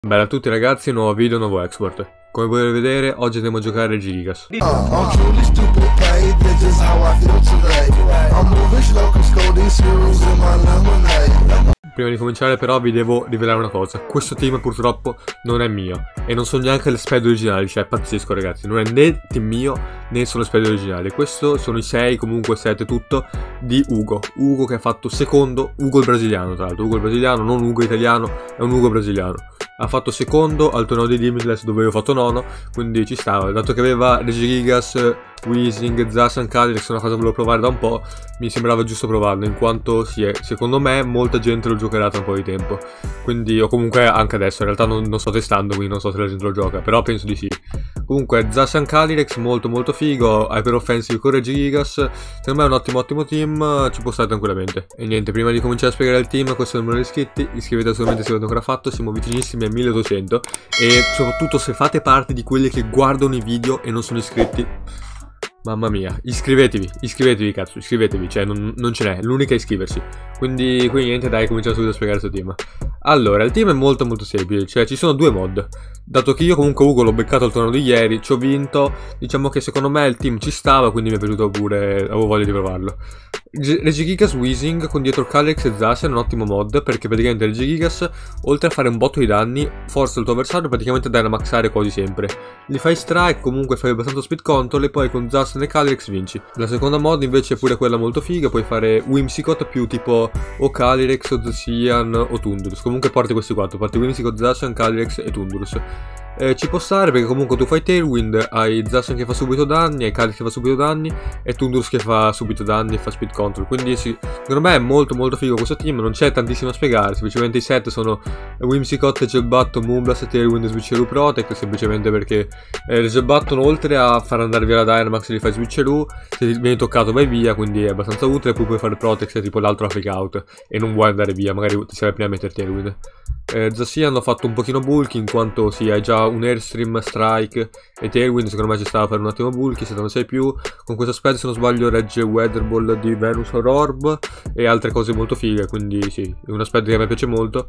Bella a tutti ragazzi, nuovo video, nuovo export. Come potete vedere, oggi andiamo a giocare Gigas. Prima di cominciare però vi devo rivelare una cosa. Questo team purtroppo non è mio e non sono neanche le spade originali, cioè è pazzesco ragazzi. Non è né team mio né sono le spade originali. Questo sono i 6, comunque 7 tutto, di Ugo. Ugo che ha fatto secondo, Ugo il brasiliano tra l'altro. Ugo il brasiliano, non Ugo italiano, è un Ugo brasiliano. Ha fatto secondo al torneo di Limitless dove avevo fatto nono, quindi ci stava. Dato che aveva Regigigas, Weezing, Zacian, Calyrex, una cosa che volevo provare da un po', mi sembrava giusto provarlo, in quanto secondo me molta gente lo giocherà tra un po' di tempo. Quindi, o comunque anche adesso, in realtà non sto testando, quindi non so se la gente lo gioca, però penso di sì. Comunque, Zacian Calyrex molto figo, Hyper Offensive con Regigigas, secondo me è un ottimo team, ci può stare tranquillamente. E niente, prima di cominciare a spiegare il team, questo è il numero di iscritti, iscrivetevi assolutamente se l'avete ancora fatto, siamo vicinissimi a 1200 e soprattutto se fate parte di quelli che guardano i video e non sono iscritti, mamma mia, iscrivetevi cazzo, iscrivetevi, cioè non ce n'è, l'unica è iscriversi. Quindi niente, dai, cominciamo subito a spiegare questo team. Allora, il team è molto semplice, cioè ci sono due mod. Dato che io comunque Ugo l'ho beccato al torneo di ieri, ci ho vinto, diciamo che secondo me il team ci stava, quindi mi è piaciuto pure, avevo voglia di provarlo. Regigigas Weezing con dietro Calyrex e Zacian è un ottimo mod, perché praticamente Regigigas, oltre a fare un botto di danni, forza il tuo avversario praticamente a dynamaxare quasi sempre. Gli fai strike, comunque fai abbastanza speed control e poi con Zacian e Calyrex vinci. La seconda mod invece è pure quella molto figa, puoi fare Whimsicott più tipo o Calyrex o Zacian o Tundurus. Comunque porti questi quattro, porti Whimsicott, Zacian, Calyrex e Tundurus. Ci può stare perché comunque tu fai Tailwind, hai Zacian che fa subito danni, hai Calyrex che fa subito danni e Tundurus che fa subito danni e fa speed control. Quindi sì, secondo me è molto figo questo team, non c'è tantissimo da spiegare, semplicemente i set sono Whimsicott, Gelbutton, Moonblast, Tailwind, Switcheroo, Protect, semplicemente perché Gelbutton oltre a far andare via la Dynamax li fai Switcheroo, se ti viene toccato vai via, quindi è abbastanza utile, poi puoi fare Protect tipo l'altro fake out e non vuoi andare via, magari ti serve prima a mettere Tailwind. Zacian hanno fatto un pochino bulky in quanto sì, hai già un Airstream, Strike e Tailwind, secondo me ci stava a fare un attimo bulky, se non sei più. Con questo aspetto se non sbaglio regge Weather Ball di Venus Orb e altre cose molto fighe, quindi sì, è un aspetto che a me piace molto.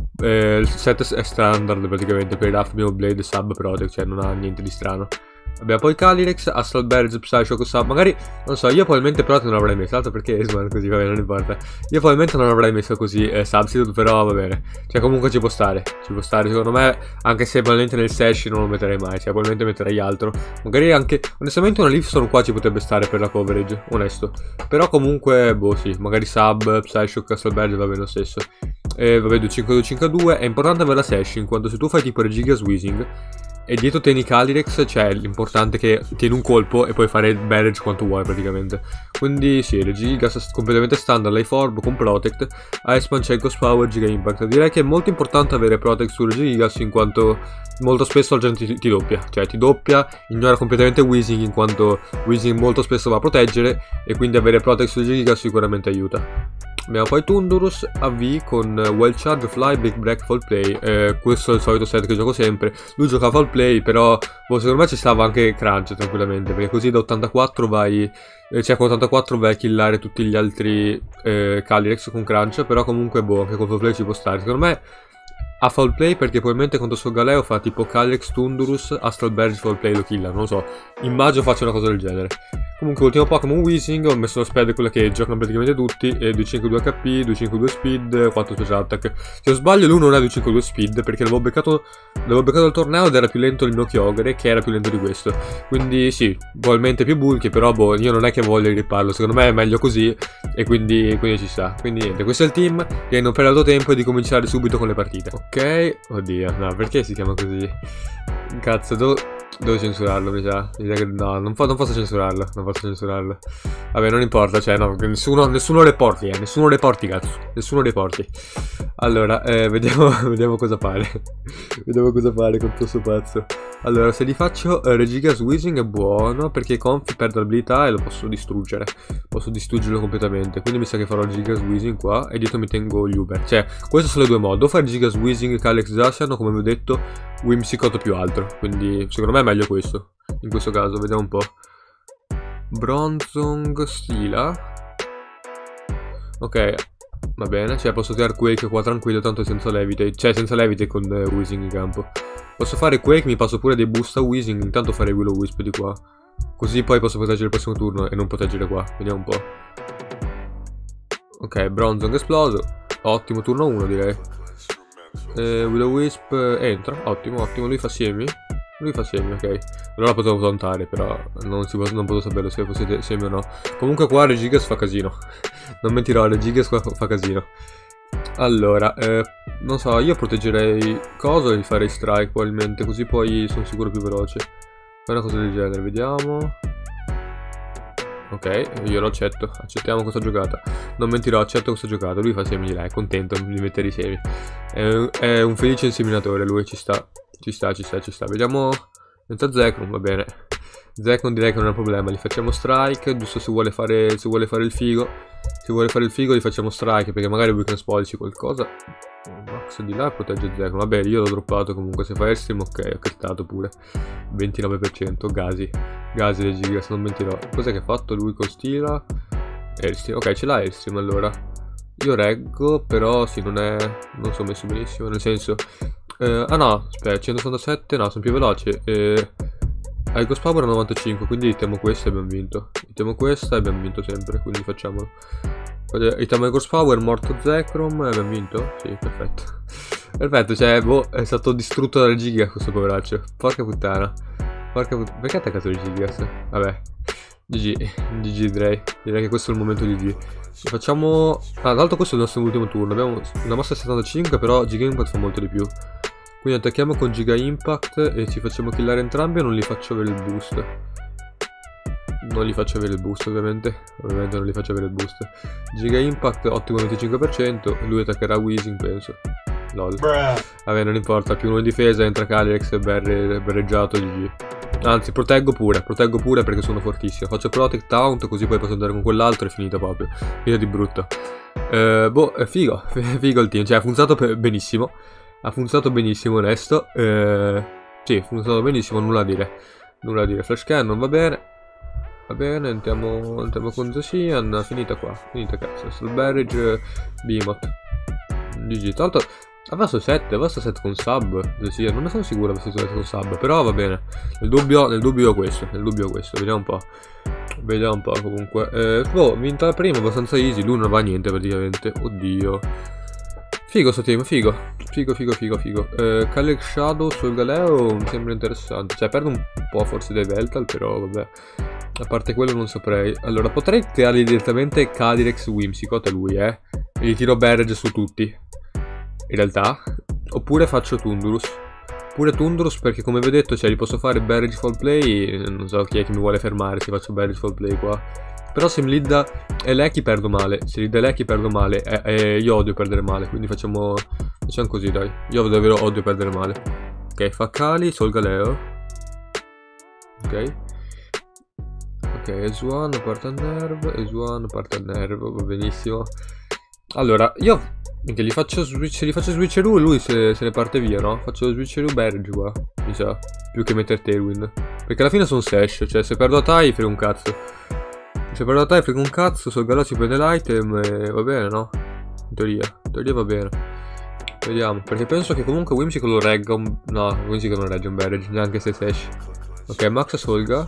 Il set è standard praticamente per Ruff, Blade, Sub, Protect, cioè non ha niente di strano. Abbiamo poi Calyrex, Astral Berge, Psyshock, Sub. Magari, non so, io probabilmente Protect non l'avrei messo, altro perché Esman così, vabbè, non importa. Io probabilmente non l'avrei messo così Substitute, però va bene. Cioè comunque ci può stare secondo me, anche se probabilmente nel Sash non lo metterei mai, cioè probabilmente metterei altro. Magari anche, onestamente una Leaf Storm qua ci potrebbe stare per la coverage, onesto. Però comunque, boh sì, magari Sub, Psyshock, Astral Berge va bene lo stesso. Vabbè, 2-5-2-5-2, è importante avere la Sash, in quanto se tu fai tipo Regigigas Weezing e dietro tieni Calyrex, cioè l'importante è che tieni un colpo e puoi fare barrage quanto vuoi praticamente. Quindi sì, Regigigas completamente standard, Life Orb con Protect, Iceman, c'è Ghost Power, Giga Impact. Direi che è molto importante avere Protect su Regigigas in quanto molto spesso la gente ti doppia, cioè ti doppia, ignora completamente Weezing in quanto Weezing molto spesso va a proteggere e quindi avere Protect su Regigigas sicuramente aiuta. Abbiamo poi Tundurus AV con Wild Charge, Fly, Big Break, Fall Play. Questo è il solito set che gioco sempre. Lui gioca Fall Play, però boh, secondo me ci stava anche Crunch tranquillamente, perché così da 84 vai, cioè con 84 vai a killare tutti gli altri Calyrex con Crunch, però comunque boh, anche con Fall Play ci può stare. Secondo me a Fall Play perché probabilmente contro suo Galeo fa tipo Calyrex, Tundurus, Astral Berge, Fall Play lo killa, non lo so. Immagino faccia una cosa del genere. Comunque ultimo Pokémon Weezing, ho messo la sped quella che giocano praticamente tutti, 252 HP, 252 speed, 4 special attack. Se non sbaglio lui non è 252 speed perché l'avevo beccato al torneo ed era più lento il mio Kyogre che era più lento di questo. Quindi sì, probabilmente più bulky, però boh, io non è che voglio riparlo, secondo me è meglio così e quindi ci sta. Quindi niente, questo è il team, di non perdere tempo e di cominciare subito con le partite. Ok, oddio, no, perché si chiama così? Cazzo, devo censurarlo, mi sa che no, non posso censurarlo, Vabbè, non importa, cioè no, nessuno reporti, nessuno reporti, cazzo, nessuno reporti. Allora, vediamo cosa fare. Vediamo cosa fare con questo pazzo. Allora, se li faccio Regigigas Weezing è buono, perché Confi perde l'abilità e lo posso distruggere. Posso distruggerlo completamente, quindi mi sa che farò Regigigas Weezing qua e dietro mi tengo gli Uber. Cioè, queste sono le due modi, o fare Regigigas Weezing, Calyrex, Zacian, o come vi ho detto, Whimsicott più altro. Quindi, secondo me è meglio questo. In questo caso, vediamo un po'. Bronzong Stila. Ok, Va bene, cioè posso tirare Quake qua tranquillo, tanto senza Levitate. Cioè senza Levitate con Weezing in campo. Posso fare Quake, mi passo pure dei boost a Weezing, intanto fare Will-O-Wisp di qua. Così poi posso proteggere il prossimo turno e non proteggere qua. Vediamo un po'. Ok, Bronzong esploso. Ottimo, turno 1 direi. Will-O-Wisp entra, ottimo, ottimo. Lui fa semi? Lui fa semi, ok. Allora potevo tauntare, però non potevo saperlo se fosse semi o no. Comunque qua Regigigas fa casino. Non mentirò, Regigigas qua fa casino. Allora, non so, io proteggerei coso e gli farei strike probabilmente, così poi sono sicuro più veloce. Fai una cosa del genere, vediamo. Ok, io lo accetto, accettiamo questa giocata. Non mentirò, accetto questa giocata. Lui fa semi di là, è contento di mettere i semi. È un felice inseminatore lui, ci sta. Ci sta. Vediamo. Senza Zekrom, va bene. Zekrom direi che non è un problema. Gli facciamo strike, giusto se vuole fare il figo. Se vuole fare il figo gli facciamo strike, perché magari vuoi che spoilci qualcosa. Max di là protegge Zekrom. Vabbè, io l'ho droppato comunque. Se fa Airstream, ok, ho critato pure. 29%. Gasi del Gigas, non mentirò. Cos'è che ha fatto lui con Stila? Airstream. Ok, ce l'ha Airstream allora. Io reggo, però sì, non sono messo benissimo. Nel senso. Ah no, aspetta, 167, no, sono più veloce. Hai Ghost Power a 95, quindi itiamo questa e abbiamo vinto. Itiamo questa e abbiamo vinto sempre, quindi facciamolo. Itiamo Ghost Power, morto Zekrom e abbiamo vinto? Sì, perfetto. Perfetto, cioè, boh, è stato distrutto dalle Gigas questo poveraccio. Porca puttana. Perché ha attaccato le Gigas? Vabbè. GG direi che questo è il momento di GG. Facciamo. Ah, tra l'altro questo è il nostro ultimo turno. Abbiamo una mossa 75, però Giga Impact fa molto di più. Quindi attacchiamo con Giga Impact e ci facciamo killare entrambi, o non li faccio avere il boost? Non li faccio avere il boost ovviamente. Ovviamente non li faccio avere il boost. Giga Impact ottimo 25%. Lui attaccherà Weezing penso. Lol. Vabbè, non importa, più uno in difesa, entra Calyrex e berreggiato, GG. Anzi, proteggo pure perché sono fortissimo. Faccio Protect Taunt, così poi posso andare con quell'altro e è finita proprio. Finita di brutto. Boh, è figo il team, cioè ha funzionato benissimo. Ha funzionato benissimo, onesto. Sì, ha funzionato benissimo, nulla a dire. Flash Cannon, va bene. Va bene, andiamo con Zacian. Finita qua, cazzo. Soul Barrage, Beamot. GG, tanto aveva 7 con sub. Sì, non ne sono sicuro avesse 7 con sub, però va bene. Nel dubbio questo. Vediamo un po' comunque. Boh, vinta la prima, abbastanza easy. Lui non va niente praticamente. Oddio. Figo sto team, figo. Calyrex Shadow sul Galeo mi sembra interessante. Cioè perde un po' forse dei Veltal, però vabbè. A parte quello non saprei. Allora potrei tirargli direttamente Calyrex Whimsicott a lui, e gli tiro Barrage su tutti. In realtà. Oppure faccio Tundurus. Pure Tundurus perché come vi ho detto, cioè gli posso fare Barrage Fall Play. Non so chi è che mi vuole fermare se faccio Barrage Fall Play qua. Però se mi lidda Eleki perdo male. Se lidda Eleki perdo male. E io odio perdere male. Quindi facciamo così dai. Io davvero odio perdere male. Ok, fa Kali, Sol Galeo. Ok, S1 parte al nerve. Va benissimo. Allora, io se gli faccio switcheroo lui se ne parte via, no? Faccio switcheroo Barrage qua, mi sa. Più che mettere Tailwind. Perché alla fine sono Sash, cioè se perdo a Tai frega un cazzo. Sol Galeo si prende l'item e va bene, no? In teoria va bene. Vediamo, perché penso che comunque Whimsicott lo regga un. No, Whimsicott non regge un Barrage, neanche se Sash. Ok, Max Solga.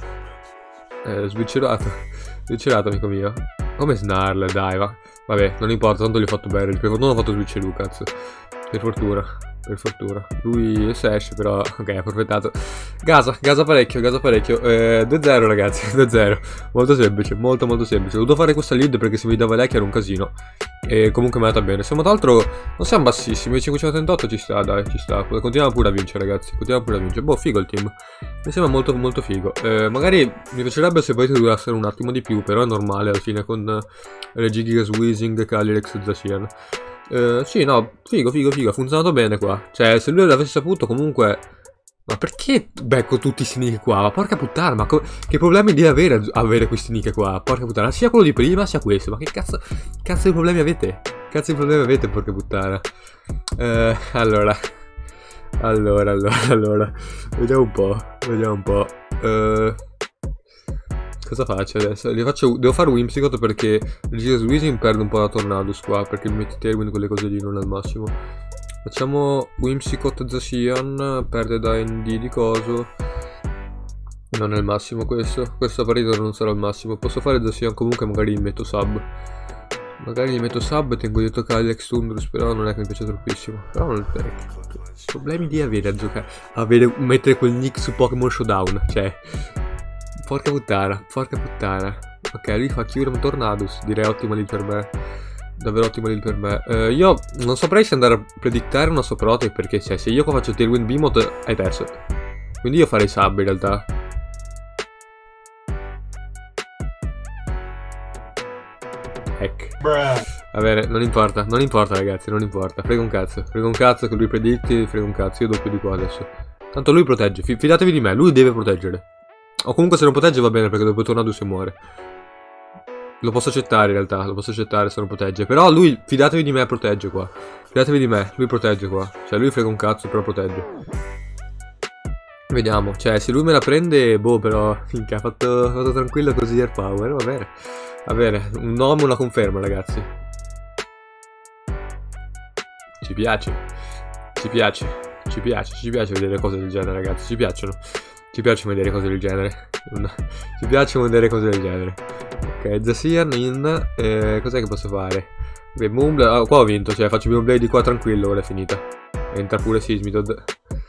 Switcherato amico mio. Come Snarl, dai va. Vabbè, non importa, tanto gli ho fatto Barrage. Per fortuna ho fatto switcheroo, cazzo. Per fortuna. Lui è Sash, però. Ok, ha approfittato. Gasa parecchio. 2-0 ragazzi, 2-0. Molto semplice, molto semplice. Ho dovuto fare questa lead perché se mi dava Eleki era un casino. E comunque mi è andata bene. Siamo tra l'altro. Non siamo bassissimi. 538 ci sta, dai, ci sta. Continuiamo pure a vincere, ragazzi. Boh, figo il team. Mi sembra molto figo. Magari mi piacerebbe se poi durassero un attimo di più. Però è normale alla fine con Regigigas, Weezing, Calyrex e Zacian. Sì, no, figo, ha funzionato bene qua. Cioè, se lui l'avesse saputo comunque. Ma perché becco tutti questi nick qua? Ma porca puttana, ma che problemi deve avere questi nick qua? Porca puttana, sia quello di prima sia questo. Ma che cazzo di problemi avete? Porca puttana. Allora. Vediamo un po'. Cosa faccio adesso? Devo fare Whimsicott perché Regigious Weezing perde un po' la Tornadus qua, perché mi metti Tailwind, quelle cose lì non è il massimo. Facciamo Whimsicott Zacian, perde da ND di coso. Non è il massimo questo. Questa partita non sarà il massimo. Posso fare Zacian comunque, magari gli metto sub. Magari gli metto sub e tengo dietro Calyrex Tundurus, però non è che mi piace troppissimo. Però non è problemi di avere a giocare. Mettere quel nick su Pokémon Showdown. Cioè, porca puttana, porca puttana. Ok, lui fa Kyurem Tornadus. Direi ottima lì per me. Davvero ottima lì per me. Io non saprei se andare a predictare una Soprotec, perché cioè, se io qua faccio Tailwind Beamot hai perso. Quindi io farei sub in realtà. Ecco. Va bene, non importa ragazzi, non importa. Frega un cazzo che lui preditti, frega un cazzo, io doppio di qua adesso. Tanto lui protegge, fidatevi di me, lui deve proteggere. O comunque se non protegge va bene, perché dopo Tornadus muore. Lo posso accettare in realtà, lo posso accettare se non protegge. Però lui, fidatevi di me, protegge qua. Fidatevi di me, lui protegge qua. Cioè lui frega un cazzo, però protegge. Vediamo, cioè se lui me la prende, boh, però finché ha fatto tranquillo così Air Power, va bene. Va bene, un nome, una conferma ragazzi. Ci piace vedere cose del genere ragazzi, ci piacciono vedere cose del genere. Ci piacciono vedere cose del genere. Ok, Zacian in... cos'è che posso fare? Beh, Moonblade, qua ho vinto, cioè faccio Moonblade di qua tranquillo, ora è finita. Entra pure Seismitoad.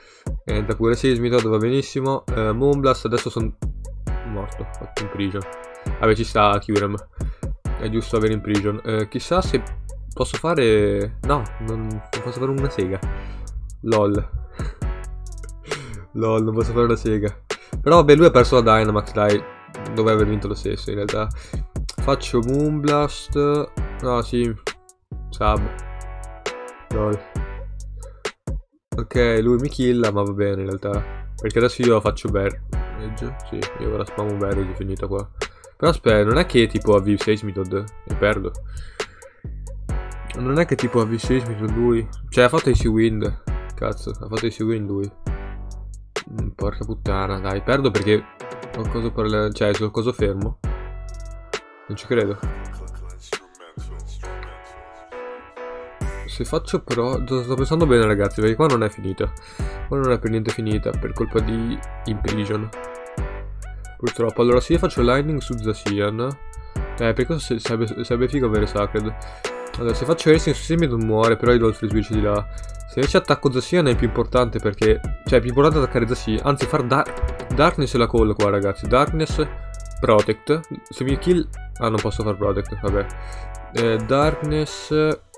Va benissimo. Moonblast, adesso sono morto, ho fatto in prison. Vabbè, ci sta Kyurem. È giusto avere in prison. Chissà se posso fare... No, non posso fare una sega. LOL. LOL, non posso fare una sega. Però vabbè, lui ha perso la Dynamax, dai. Doveva aver vinto lo stesso, in realtà. Faccio Moonblast. No, sì. Sub. LOL. Ok, lui mi killa, ma va bene in realtà. Perché adesso io faccio Barrage. Sì, io ora spammo Barrage, è finita qua. Però aspetta, non è che tipo a Seismitoad e perdo. Non è che tipo a Seismitoad lui. Cioè ha fatto Icy Wind. Cazzo, ha fatto Icy Wind lui. Porca puttana, dai, perdo perché ho coso per cioè sul coso fermo. Non ci credo. Se faccio però... Sto pensando bene ragazzi, perché qua non è finita. Qua non è per niente finita, per colpa di Imprison. Purtroppo. Allora se io faccio Lightning su Zacian, per questo sarebbe figo avere Sacred. Allora se faccio Racing su Seismitoad muore, però io do il free switch di là. Se invece attacco Zacian è più importante perché... Cioè è più importante attaccare Zacian. Anzi far Darkness e la call qua ragazzi. Darkness, Protect. Se mi kill... Ah, non posso far Protect, vabbè. Darkness...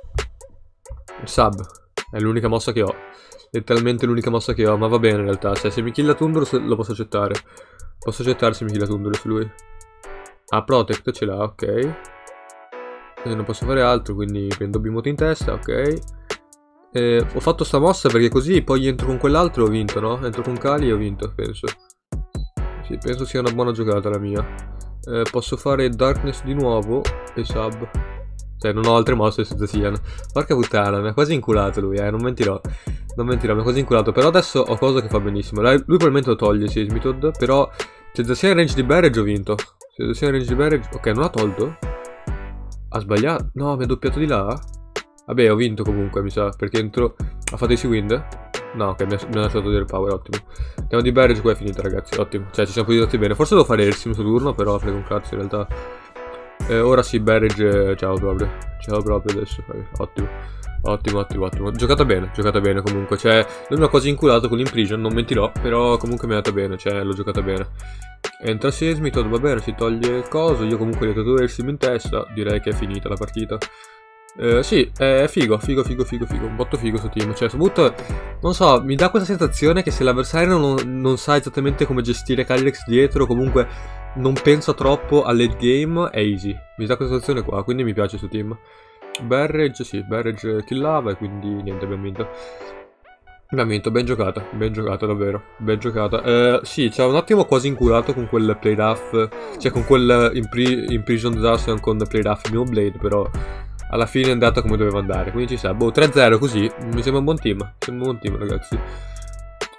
Sub. È l'unica mossa che ho. Letteralmente l'unica mossa che ho, ma va bene in realtà. Cioè se mi killa Tundurus lo posso accettare. Posso accettare se mi killa Tundurus lui. Ah, Protect ce l'ha, ok. E non posso fare altro, quindi prendo Beamot in testa, ok. Ho fatto sta mossa perché così poi entro con quell'altro e ho vinto, no? Entro con Kali e ho vinto, penso. Sì, penso sia una buona giocata la mia. Posso fare Darkness di nuovo e Sub. Cioè non ho altre mosse su Zacian. Porca puttana, mi ha quasi inculato lui, non mentirò. Non mentirò, mi ha quasi inculato. Però adesso ho cosa che fa benissimo. Lui probabilmente lo toglie Seismitoad. Però se Zacian range di Barrage ho vinto. Se Zacian range di Barrage... Ok, non l'ha tolto? Ha sbagliato? No, mi ha doppiato di là? Vabbè, ho vinto comunque, mi sa. Perché entro... Ha fatto Icy Wind? No, ok, mi ha lasciato del power, ottimo. Andiamo di Barrage, qua è finita ragazzi, ottimo. Cioè ci siamo posizionati bene. Forse devo fare il suo turno, però frega un cazzo in realtà. Ora sì, Barrage, ciao proprio adesso, ottimo. Ottimo. Giocata bene comunque, cioè lui mi ha quasi inculato con l'Imprison, non mentirò, però comunque mi è andata bene, cioè l'ho giocata bene. Entra Seismitoad, va bene, si toglie il coso, io comunque gli ho dato 2 Airsim in testa, direi che è finita la partita. Sì, è figo, un botto figo sto team, cioè soprattutto, non so, mi dà questa sensazione che se l'avversario non sa esattamente come gestire Calyrex dietro, comunque non pensa troppo al late game, è easy, mi dà questa sensazione qua, quindi mi piace sto team. Barrage, sì, Barrage killava e quindi niente, abbiamo vinto. Abbiamo vinto, ben giocata davvero, ben giocata. Sì, ci ha un attimo quasi inculato con quel play rough, cioè con quel Imprisoned Zacian con play rough Mio Blade, però alla fine è andata come doveva andare, quindi ci sa, boh, 3-0 così, mi sembra un buon team, ragazzi.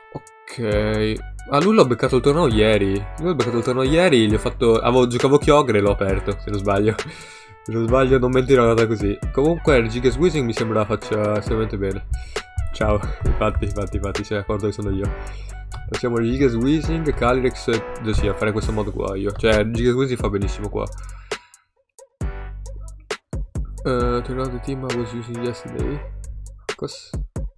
Ok. Ah, lui l'ho beccato il torneo ieri. Lui l'ho beccato il torneo ieri, gli ho fatto... giocavo Kyogre e l'ho aperto, se non sbaglio. Se non sbaglio non mentirò nata così. Comunque Gigas Weezing mi sembra faccia estremamente bene. Ciao, infatti, sei d'accordo che sono io. Facciamo Gigas Weezing, Calyrex e sì, a fare in questo modo qua io. Cioè, Gigas Weezing fa benissimo qua. Turn out the team I was using yesterday. Cosa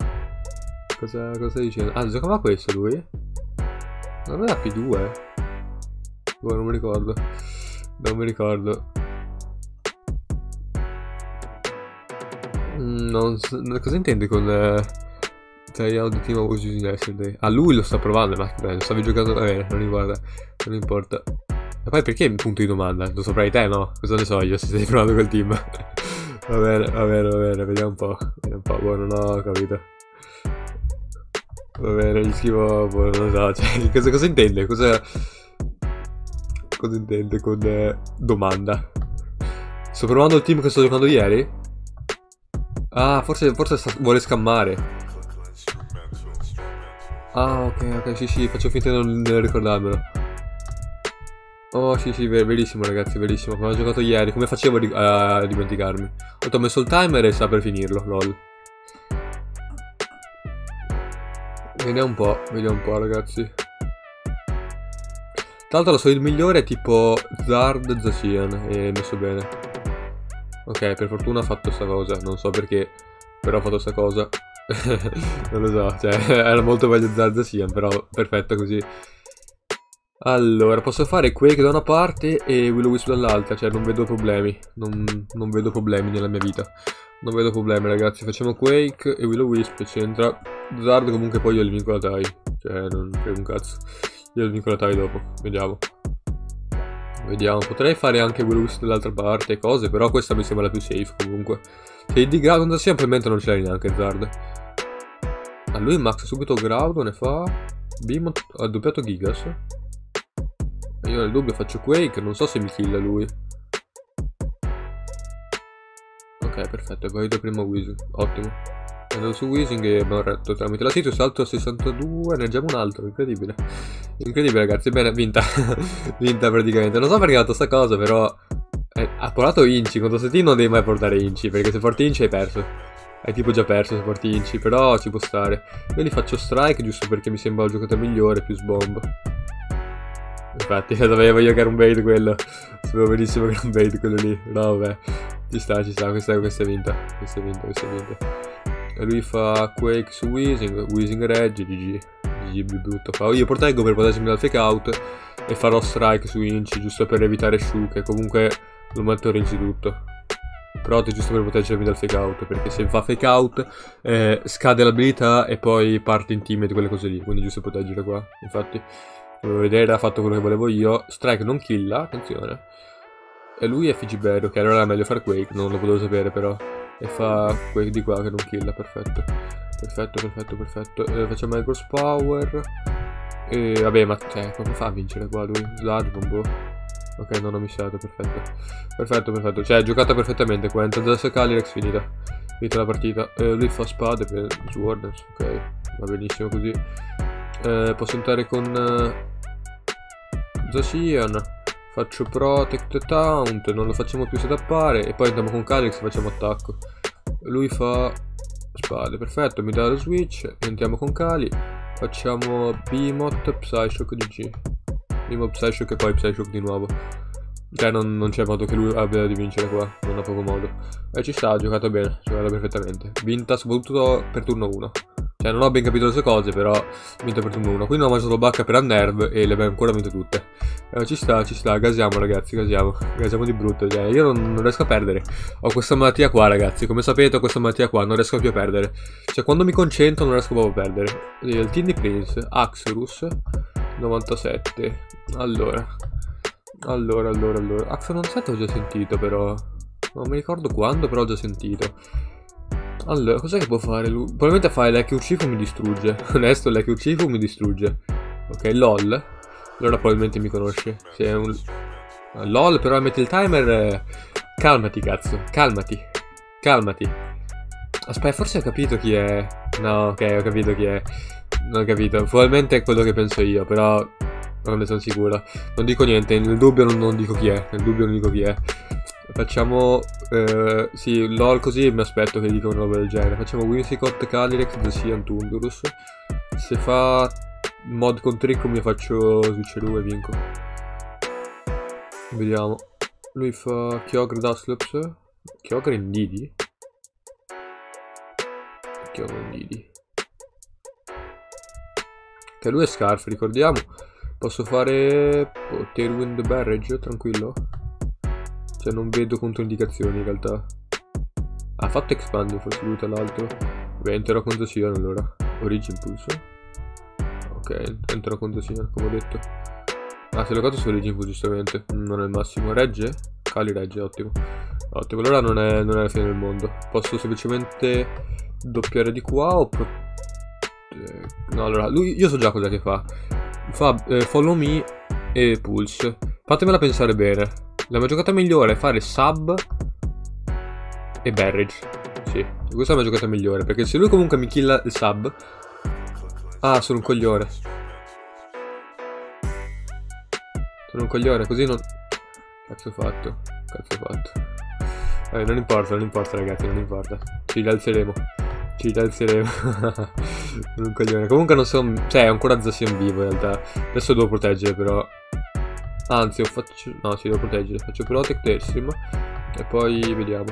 stai dicendo? Ah, giocava questo lui? Non era P2? Boh, non mi ricordo. Non mi ricordo. Cosa intendi con Try out the team I was using yesterday? Ah, lui lo sta provando, ma beh, lo stavi giocando. Vabbè, non riguarda. Non importa. E poi perché il punto di domanda? Lo saprai te, no? Cosa ne so io se stai provando quel team? Va bene, vediamo un po'. Boh, non ho capito. Va bene, gli scrivo, boh, non lo so, cioè, cosa intende? Cosa intende con domanda? Sto provando il team che sto giocando ieri? Ah, forse vuole scammare. Ah, ok, sì, faccio finta di non ricordarmelo. Oh, sì, verissimo ragazzi, verissimo. Come ho giocato ieri, come facevo a dimenticarmi? Ho messo il timer e sta per finirlo, lol. Vediamo un po' ragazzi. Tra l'altro la solita migliore è tipo Zard Zacian e messo bene. Ok, per fortuna ha fatto sta cosa, non so perché, però ha fatto sta cosa. Non lo so, cioè era molto meglio Zard Zacian, però perfetto così. Allora, posso fare Quake da una parte e Will-O-Wisp dall'altra, cioè non vedo problemi, non vedo problemi nella mia vita. Non vedo problemi ragazzi, facciamo Quake e Will-O-Wisp, c'entra. Zard comunque poi io li vinco la TAI, cioè non frega un cazzo. Io li vinco la TAI dopo, vediamo. Potrei fare anche Will-O-Wisp dall'altra parte e cose, però questa mi sembra la più safe comunque. Se di Groudon semplicemente non ce l'hai neanche Zard. A lui max subito Groudon ne fa... Beamon ha doppiato Gigas. Io nel dubbio faccio Quake, non so se mi killa lui. Ok, perfetto, è guarito prima Weezing, ottimo. Andiamo su Weezing e abbiamo retto tramite la Citrus, altro 62, ne abbiamo un altro, incredibile. Incredibile ragazzi, bene, vinta. Vinta praticamente, non so perché ha fatto sta cosa, però... ha portato Inci, contro Setino non devi mai portare Inci, perché se porti Inci hai perso. Hai tipo già perso se porti Inci, però ci può stare. Io li faccio Strike giusto perché mi sembra il giocatore migliore, più Sbomb. Infatti, sapevo io che era un bait quello. Sapevo benissimo che era un bait quello lì. No, vabbè. Ci sta, questa è vinta. Questa è vinta. E lui fa Quake su Weezing regge, GG brutto. Io proteggo per proteggermi dal fake out e farò Strike su Inci giusto per evitare Shu, che comunque lo metto a range tutto. Prote giusto per proteggermi dal fake out, perché se fa fake out scade l'abilità e poi parte in team e quelle cose lì, quindi giusto per proteggere qua. Infatti volevo vedere, ha fatto quello che volevo io. Strike non killa, attenzione. E lui è Figiberro, che allora è meglio fare Quake, non lo potevo sapere però. E fa Quake di qua che non killa, perfetto. Perfetto. Facciamo il Gross Power. E vabbè, ma cioè, come fa a vincere qua lui? Sludge, boh. Ok, non ho missato, perfetto. Cioè, è giocata perfettamente qua. Entra adesso Calyrex, finita la partita. Lui fa spade per Swordens, ok. Va benissimo così. Posso entrare con Zacian. Faccio Protect Taunt, non lo facciamo più setuppare. E poi andiamo con Calyrex e facciamo attacco. Lui fa spade, perfetto, mi dà lo switch. Entriamo con Kali. Facciamo Beamot, Psyshock, GG. Beamot, Psyshock e poi Psyshock di nuovo. Cioè non c'è modo che lui abbia di vincere qua, non ha proprio modo. E ci sta, ha giocato bene, giocata perfettamente. Vinta soprattutto per turno 1. Cioè non ho ben capito le sue cose, però vinta per turno 1. Quindi ho mangiato bacca per Unnerve e le abbiamo ancora vinte tutte. Ci sta, gasiamo ragazzi, gasiamo di brutto. Cioè, io non riesco a perdere. Ho questa malattia qua ragazzi, come sapete ho questa malattia qua, non riesco più a perdere. Cioè quando mi concentro non riesco proprio a perdere. Il team di Prince, Axorus 97. Allora Axo 97 ho già sentito però. Non mi ricordo quando, però ho già sentito. Allora, cos'è che può fare lui? Probabilmente fare l'Echo Urshifu mi distrugge. Onesto, l'Echo Urshifu mi distrugge. Ok, LOL. Allora probabilmente mi conosce. Se è un... LOL, però metti il timer. Calmati, cazzo. Calmati. Aspetta, forse ho capito chi è. No, ok, ho capito chi è. Non ho capito. Probabilmente è quello che penso io, però non ne sono sicuro. Non dico niente, nel dubbio non dico chi è. Nel dubbio non dico chi è. Facciamo... sì, LOL così mi aspetto che dica una roba del genere. Facciamo Whimsicott, Calyrex, Zacian, Tundurus. Se fa mod con Trick io faccio Switcheroo e vinco. Vediamo. Lui fa Kyogre, Dusclops. Kyogre in Didi? Kyogre in Didi. Che lui è Scarf, ricordiamo. Posso fare... oh, Tailwind Barrage, tranquillo. Cioè non vedo controindicazioni in realtà. Ha fatto Expand forse lui tra l'altro. Beh, entrerò con Zacian allora. Origin Pulse. Ok, entrerò con Zacian come ho detto. Ah, si è logato su Origin Pulse giustamente. Non è il massimo. Regge? Cali regge, ottimo. Ottimo, allora non è la fine del mondo. Posso semplicemente doppiare di qua o... no, allora, lui, io so già cosa che fa. Fa Follow Me e Pulse. Fatemela pensare bene. La mia giocata migliore è fare Sub e Barrage. Sì, questa è la mia giocata migliore. Perché se lui comunque mi killa il Sub... ah, sono un coglione. Sono un coglione, così non... cazzo ho fatto? Cazzo ho fatto? Vabbè, non importa ragazzi, non importa. Ci rialzeremo. Ci rialzeremo. Sono un coglione. Comunque non so... cioè, è ancora Zacian vivo in realtà. Adesso devo proteggere però. Anzi, faccio... no, sì, devo proteggere. Faccio Protect Airstream. E poi vediamo.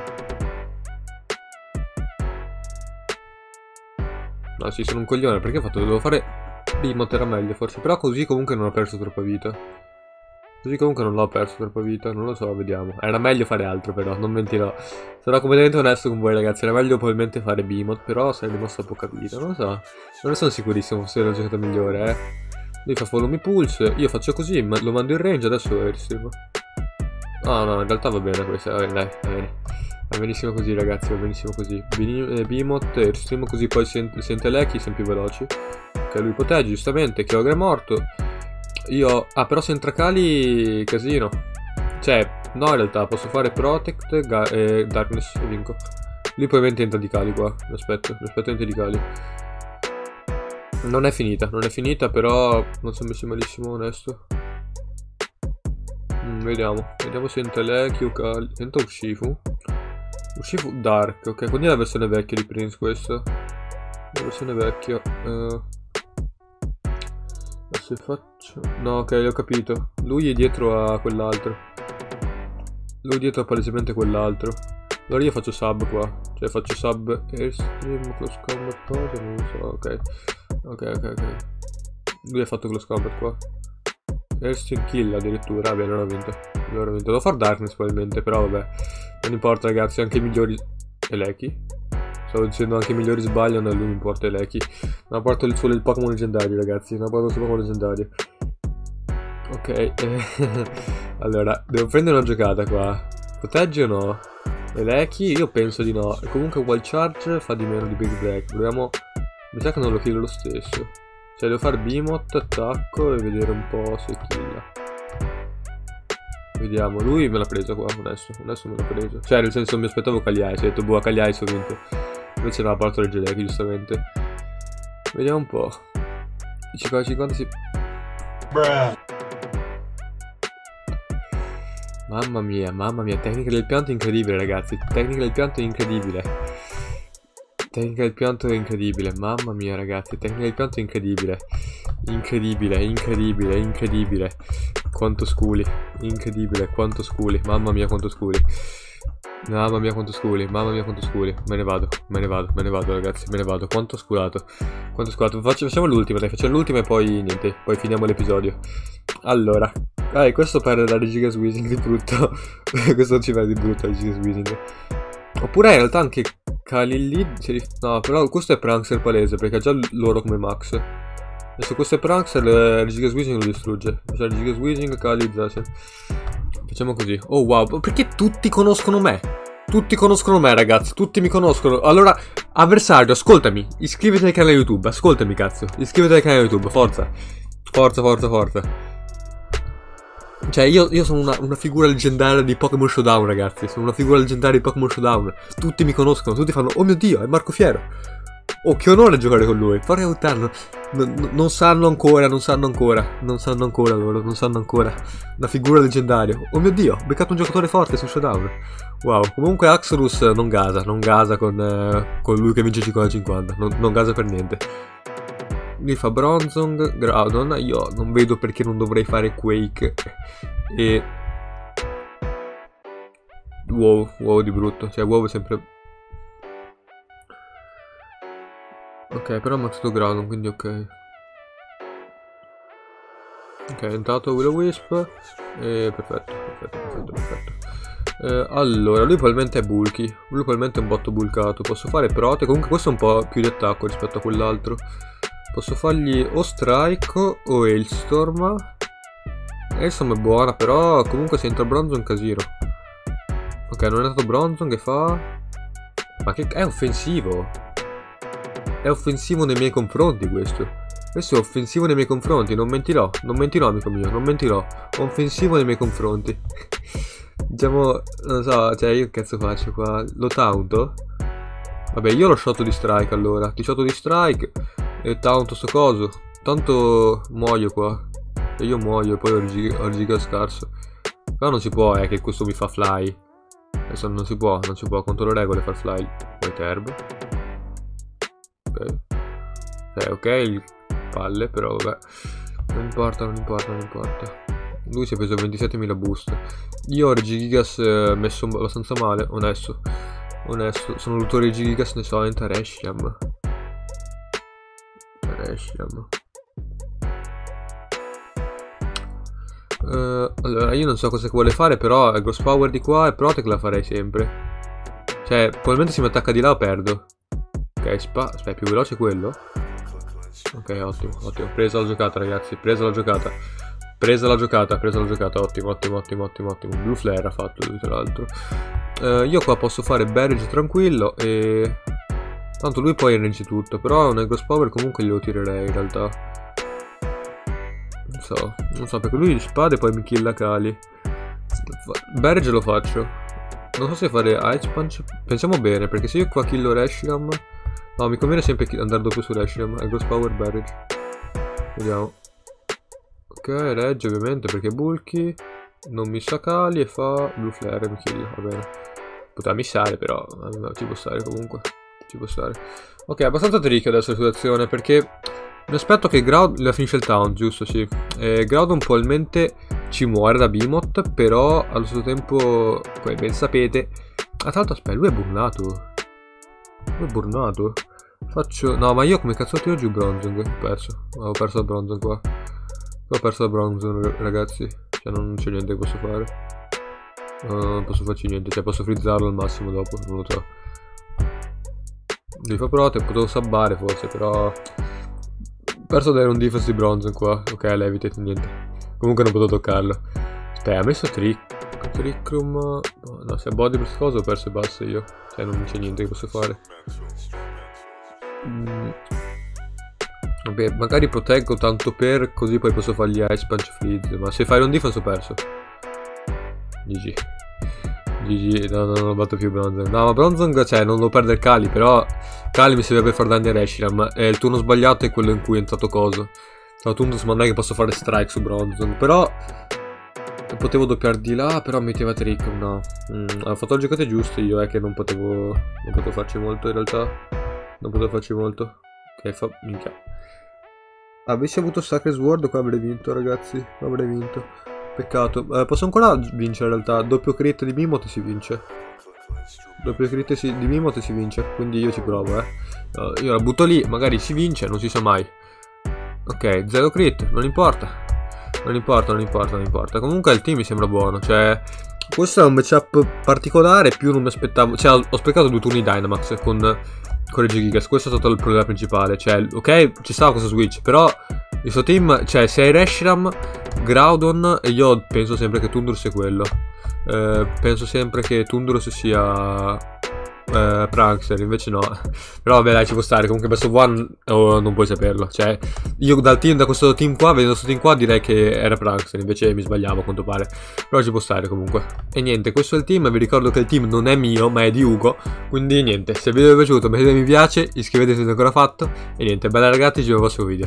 No, sì, sono un coglione. Perché ho fatto? Dovevo fare... Beamot era meglio forse. Però così comunque non ho perso troppa vita. Così comunque non l'ho perso troppa vita. Non lo so, vediamo. Era meglio fare altro però, non mentirò. Sarò completamente onesto con voi ragazzi. Era meglio probabilmente fare Beamot. Però sarei rimasto a poca vita. Non lo so. Non ne sono sicurissimo se è la giocata migliore, Lui fa Follow Me Pulse, io faccio così, lo mando in range, adesso Airstream. Ah no, in realtà va bene questa, dai, va bene. Va benissimo così ragazzi, va benissimo così. Beamot, Airstream, così poi sente Lecky, siamo più veloci. Ok, lui protegge, giustamente, Kyogre è morto. Io... ah, però se entra Kali, casino. Cioè, no in realtà, posso fare Protect e Darkness e vinco. Lui probabilmente entra di Kali qua, mi aspetto entra di Kali. Non è finita, però non sono messo malissimo, onesto. Vediamo se entra Lecky o Kali. Entra Urshifu. Urshifu Dark, ok, quindi è la versione vecchia di Prince questa. La versione vecchia. Se faccio... no, ok, ho capito. Lui è dietro a quell'altro. Lui è dietro a palesemente quell'altro. Allora io faccio sub qua. Cioè faccio sub Airstream, Close Combat, cosa, non lo so, ok. Ok. Lui ha fatto Close Combat qua. Airstream kill addirittura. Vabbè, non ho vinto. Devo fare Darkness probabilmente, però vabbè. Non importa ragazzi, anche i migliori... e Lecky? Stavo dicendo anche i migliori sbagliano e lui mi porta i Lecky. Non porto solo il Pokémon leggendario ragazzi. Non porto solo Pokémon leggendario. Ok. Allora, devo prendere una giocata qua. Protegge o no? E Lecky? Io penso di no. E comunque Wild Charge fa di meno di Big Break. Proviamo... mi sa che non lo kill lo stesso. Cioè devo fare Beamot, attacco e vedere un po' se killa. Vediamo, lui me l'ha preso qua, onesto me l'ha preso. Cioè nel senso mi aspettavo Cagliais, ho detto boh, Cagliais ho vinto. Invece no, porto Regge Lecky giustamente. Vediamo un po'. 50 si... mamma mia, tecnica del pianto incredibile ragazzi. Tecnica del pianto incredibile. Tecnica del pianto è incredibile, mamma mia ragazzi, tecnica del pianto è incredibile. Incredibile. Quanto sculi, incredibile, quanto sculi, mamma mia quanto sculi. Mamma mia quanto sculi. Me ne vado ragazzi, me ne vado. Quanto sculato. Facciamo l'ultima, dai, facciamo l'ultima e poi niente, poi finiamo l'episodio. Allora, questo perde la Regigigas Weezing di brutto. Questo non ci va di brutto la Regigigas Weezing. Oppure in realtà anche Kali no, però questo è Prankster palese, perché ha già loro come max. Adesso questo è Prankster, Regigigas Weezing lo distrugge. Cioè Regigigas Weezing, Kali, Zacian. Facciamo così. Oh wow, perché tutti conoscono me? Tutti conoscono me ragazzi, tutti mi conoscono. Allora, avversario, ascoltami. Iscriviti al canale YouTube, ascoltami cazzo. Iscriviti al canale YouTube, forza. Forza. Cioè, io sono una figura leggendaria di Pokémon Showdown, ragazzi. Sono una figura leggendaria di Pokémon Showdown. Tutti mi conoscono, tutti fanno, oh mio Dio, è Marco Fiero. Oh, che onore giocare con lui. Porca puttana. Non sanno ancora loro, non sanno ancora. Una figura leggendaria. Oh mio Dio, ho beccato un giocatore forte su Showdown. Wow, comunque Axorus non gasa con lui che vince 50-50. Non gasa per niente. Mi fa Bronzong, Groudon. Io non vedo perché non dovrei fare Quake. E wow di brutto. Cioè wow è sempre... Ok, però ho ammazzato Groudon, quindi ok. Ok, è entrato Will-O-Wisp. Perfetto. Allora, lui probabilmente è bulky. Lui probabilmente è un botto bulkato. Posso fare Prote. Comunque questo è un po' più di attacco rispetto a quell'altro. Posso fargli o Strike o Hailstorm. Hailstorm è buona, però comunque se entra Bronzong è un casino. Ok, non è entrato Bronzong che fa... Ma che... è offensivo. È offensivo nei miei confronti questo. Questo è offensivo nei miei confronti, non mentirò, amico mio, non mentirò. Offensivo nei miei confronti. Diciamo, non so, cioè io che cazzo faccio qua? Lo taunto? Vabbè, io l'ho shot di strike allora. Ti shot di strike e taunto sto coso. Tanto muoio qua. E io muoio e poi ho il giga scarso. Però non si può, che questo mi fa fly. Adesso non si può, contro le regole far fly. Poi terb. Ok. Ok, il palle, però vabbè. Non importa. Lui si è preso 27.000 boost. Io ho Regigigas messo abbastanza male, onesto. Sono l'utore di Regigigas, ne so, entra Reshiram. Allora, io non so cosa vuole fare, però Ghost Power di qua e Protect la farei sempre. Cioè, probabilmente se mi attacca di là perdo. Ok, aspetta, è più veloce quello? Ok, ottimo. Presa la giocata, ragazzi. Presa la giocata. Ottimo. Blue Flare ha fatto lui, tra l'altro. Io qua posso fare Barrage tranquillo e... Tanto lui poi range tutto. Però un Ghost Power comunque glielo tirerei in realtà. Non so, perché lui spade e poi mi killa Kali. Barrage lo faccio. Non so se fare Ice Punch. Pensiamo bene, perché se io qua killo Reshiram... No, mi conviene sempre andare doppio su Reshiram. E Ghost Power Barrage. Vediamo. Ok, regge ovviamente perché è bulky. Non missa Kali e fa Blue Flare e mi kill. Va bene. Poteva missare però. Ci può stare comunque. Ok, è abbastanza tricky adesso la situazione perché mi aspetto che Groudon la finisce il taunt, giusto? Sì. Groudon probabilmente ci muore da Beamot, però allo stesso tempo, come ben sapete... Ah, tra l'altro aspetta, lui è burnato. Faccio... No, ma io come cazzo tiro giù Bronzong? Ho perso la Bronzong qua. Ho perso la Bronzong, ragazzi. Cioè non c'è niente che posso fare. Non posso farci niente, cioè posso frizzarlo al massimo dopo, non lo so. Gli fa Prote, potevo sabbare forse, però... Ho perso da un defense di Bronzong qua. Ok, levitate, niente. Comunque non potevo toccarlo. Aspetta, ha messo Trick Room... No, se è body per cosa ho perso e basta io. Cioè non c'è niente che posso fare. Vabbè, magari proteggo tanto per... Così poi posso fargli Ice Punch Freeze. Ma se fai un defense ho perso. GG, no, non batto più Bronzong. No, ma Bronzong, cioè, non devo perdere Kali, però Kali mi serve per far danni a Reshiram. E il turno sbagliato è quello in cui è entrato coso. Tra l'altro non è che posso fare strike su Bronzong, però potevo doppiare di là, però metteva Trick, no. Ho fatto le giocate giuste io, che non potevo farci molto in realtà. Ok, minchia. Avessi avuto Sacred Sword qua avrei vinto, ragazzi. Peccato. Posso ancora vincere in realtà. Doppio crit di Beamot si vince. Quindi io ci provo, io la butto lì, magari si vince, non si sa mai. Ok, 0 crit, non importa. Comunque il team mi sembra buono. Cioè, questo è un matchup particolare. Più non mi aspettavo. Cioè, ho sprecato 2 turni Dynamax con Regigigas. Questo è stato il problema principale. Cioè, ok, ci stava questo switch, però il suo team, cioè, se hai Reshiram, Groudon, e io penso sempre che Tundurus sia quello. Penso sempre che Tundurus sia Prankster, invece no. Però vabbè dai, ci può stare. Comunque Best of One non puoi saperlo. Cioè, io da questo team qua, vedendo questo team qua, direi che era Prankster, invece mi sbagliavo a quanto pare. Però ci può stare comunque. E niente, questo è il team. Vi ricordo che il team non è mio, ma è di Ugo. Quindi niente, se il video vi è piaciuto mettete mi piace, iscrivetevi se non ancora fatto. E niente, bella ragazzi, ci vediamo al prossimo video.